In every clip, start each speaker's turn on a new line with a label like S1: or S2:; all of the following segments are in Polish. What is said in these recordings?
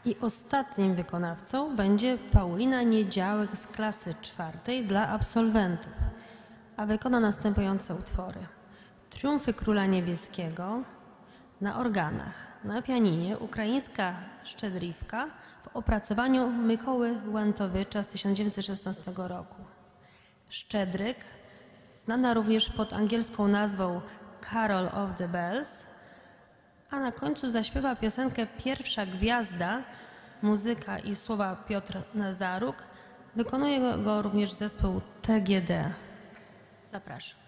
S1: I ostatnim wykonawcą będzie Paulina Niedziałek z klasy 4 dla absolwentów, a wykona następujące utwory. Triumfy Króla Niebieskiego na organach, na pianinie Ukraińska Szczedrivka w opracowaniu Mykoły Łantowicza z 1916 roku. Szczedryk, znana również pod angielską nazwą Carol of the Bells, a na końcu zaśpiewa piosenkę Pierwsza Gwiazda, muzyka i słowa Piotr Nazaruk. Wykonuje go również zespół TGD. Zapraszam.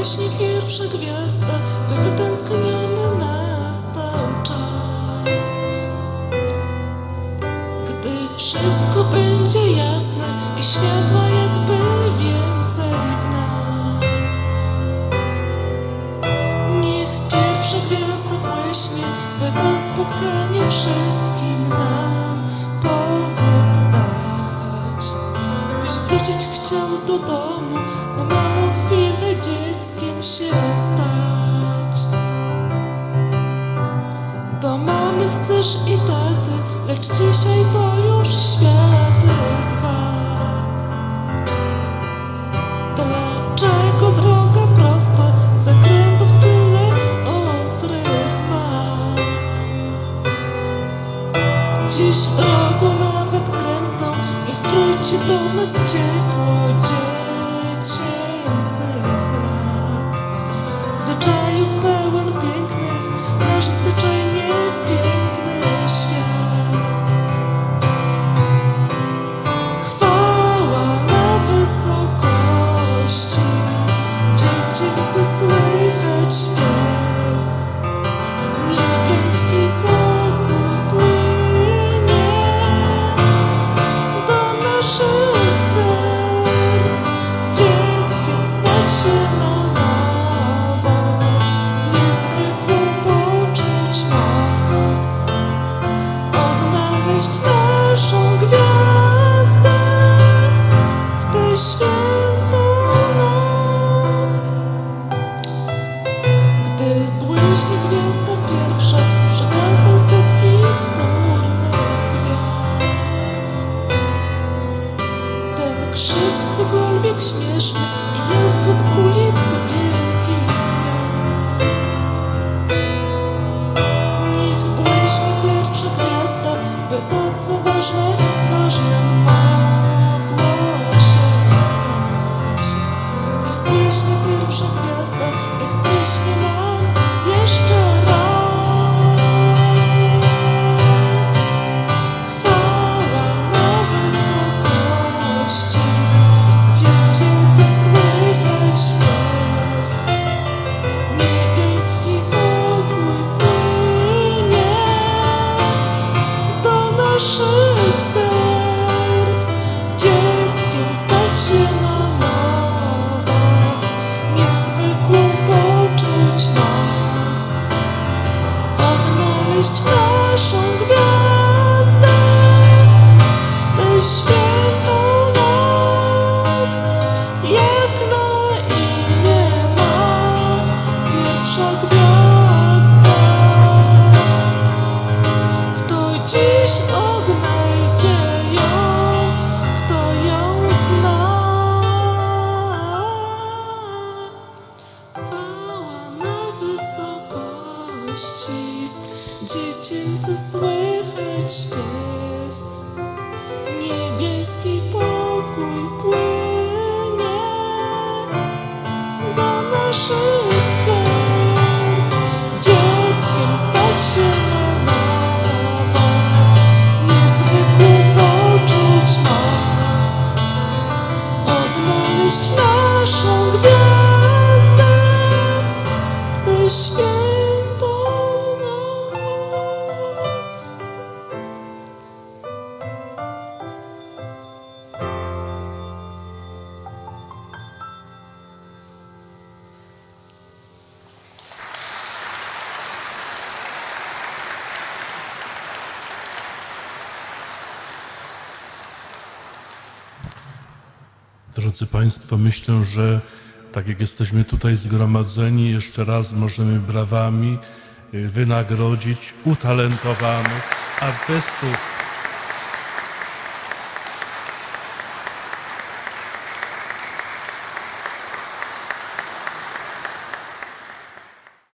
S2: błyśnie pierwsza gwiazda, by wytęskniony nastał czas. Gdy wszystko będzie jasne i światła jakby więcej w nas. Niech pierwsza gwiazda błyśnie, by to spotkanie wszystkim nam powód dać. Byś wrócić chciał do domu, na małą chwilę dzieckiem się stać. Do mamy chcesz i taty, lecz dzisiaj to już światy dwa. Dlaczego droga prosta zakrętów tyle ostrych ma? Dziś drogą nawet krętą, niech wróci do nas ciepło dziecięcych lat. Zwyczajów pełen pięknych, nasz zwyczajnie piękny świat. Chwała na wysokości, dziecięcy słychać śpiew. Niebieski pokój płynie do naszych serc. Dzieckiem stać się na nowo, niezwykłą poczuć moc. Odnaleźć naszą gwiazdę w tę świętą noc. Gdy błyśnie gwiazda pierwsza, przygasną setki wtórnych gwiazd. Ten krzyk cokolwiek śmieszny i jęskot ulic wielkich miast. Niech błyśnie pierwsza gwiazda, by to co ważne, ważnym mogło się stać. Niech błyśnie pierwsza gwiazda, niech błyśnie nam jeszcze raz. Chwała na wysokości, dziecięcy słychać śpiew. Niebieski pokój płynie do naszych serc. Dzieckiem stać się na nowo, niezwykłą poczuć moc. Odnaleźć naszą gwiazdę w tę świętą noc. Jak na imię ma pierwsza gwiazda? Kto dziś odnajdzie ją, kto ją zna? Chwała na wysokości, dziecięcy słychać śpiew. Niebieski pokój płynie do naszych serc. Dzieckiem stać się na nowo, niezwykłą poczuć moc. Odnaleźć naszą gwiazdę w tę świętą noc.
S3: Drodzy Państwo, myślę, że tak jak jesteśmy tutaj zgromadzeni, jeszcze raz możemy brawami wynagrodzić utalentowanych artystów.